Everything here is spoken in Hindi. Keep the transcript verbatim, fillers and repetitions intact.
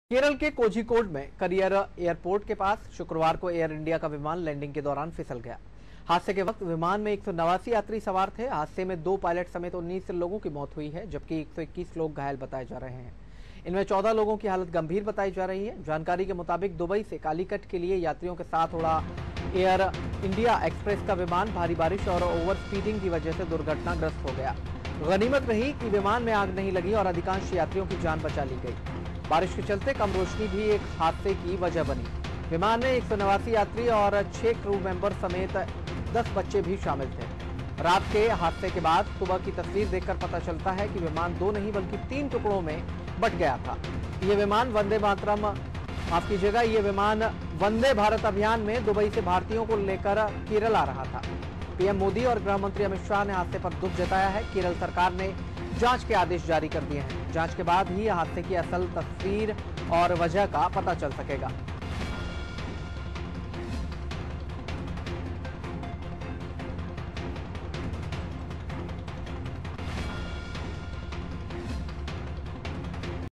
केरल के कोझिकोड में करियर एयरपोर्ट के पास शुक्रवार को एयर इंडिया का विमान लैंडिंग के दौरान फिसल गया। हादसे के वक्त विमान में एक सौ नवासी यात्री सवार थे। हादसे में दो पायलट समेत उन्नीस लोगों की मौत हुई है, जबकि एक सौ इक्कीस लोग घायल बताए जा रहे हैं। इनमें चौदह लोगों की हालत गंभीर बताई जा रही है। जानकारी के मुताबिक दुबई से कालीकट के लिए यात्रियों के साथ उड़ा एयर इंडिया एक्सप्रेस का विमान भारी बारिश और ओवर स्पीडिंग की वजह से दुर्घटनाग्रस्त हो गया। गनीमत रही कि विमान में आग नहीं लगी और अधिकांश यात्रियों की जान बचा ली गई। बारिश के चलते कम रोशनी भी एक हादसे की वजह बनी। विमान में एक सौ नवासी यात्री और छह क्रू मेंबर समेत दस बच्चे भी शामिल थे। रात के हादसे के बाद सुबह की तस्वीर देखकर पता चलता है कि विमान दो नहीं बल्कि तीन टुकड़ों में बट गया था। ये विमान वंदे मातरम माफ कीजिएगा ये विमान वंदे भारत अभियान में दुबई से भारतीयों को लेकर केरल आ रहा था। पीएम मोदी और गृह मंत्री अमित शाह ने हादसे पर दुख जताया है। केरल सरकार ने जांच के आदेश जारी कर दिए हैं। जांच के बाद ही हादसे की असल तस्वीर और वजह का पता चल सकेगा।